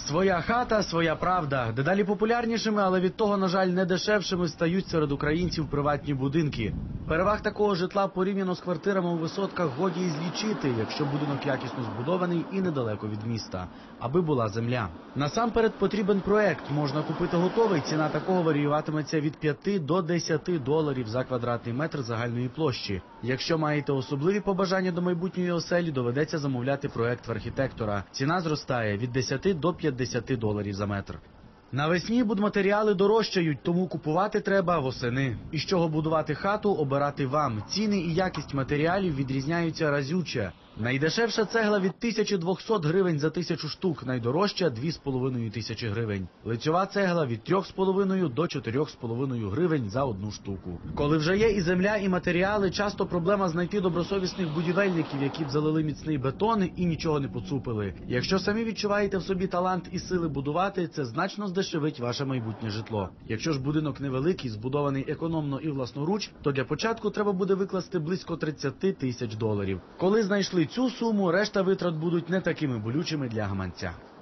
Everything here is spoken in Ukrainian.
Своя хата, своя правда. Дедалі популярнішими, але від того, на жаль, не дешевшими стають серед українців приватні будинки. Переваг такого житла порівняно з квартирами у висотках годі і злічити, якщо будинок якісно збудований і недалеко від міста, аби була земля. Насамперед потрібен проект. Можна купити готовий, ціна такого варіюватиметься від 5 до 10 доларів за квадратний метр загальної площі. Якщо маєте особливі побажання до майбутньої оселі, доведеться замовляти проект в архітектора. Ціна зростає від 10 до 50 доларів за метр. Навесні будматеріали дорожчають, тому купувати треба восени. Із чого будувати хату, обирати вам. Ціни і якість матеріалів відрізняються разюче. Найдешевша цегла від 1200 гривень за 1000 штук, найдорожча – 2500 гривень. Лицьова цегла від 3,5 до 4,5 гривень за одну штуку. Коли вже є і земля, і матеріали, часто проблема знайти добросовісних будівельників, які б залили міцний бетон і нічого не поцупили. Якщо самі відчуваєте в собі талант і сили будувати, це значно здешевить ваше майбутнє житло. Якщо ж будинок невеликий, збудований економно і власноруч, то для початку треба буде викласти близько 30 тисяч доларів. Коли знайшли цю суму, решта витрат будуть не такими болючими для гаманця.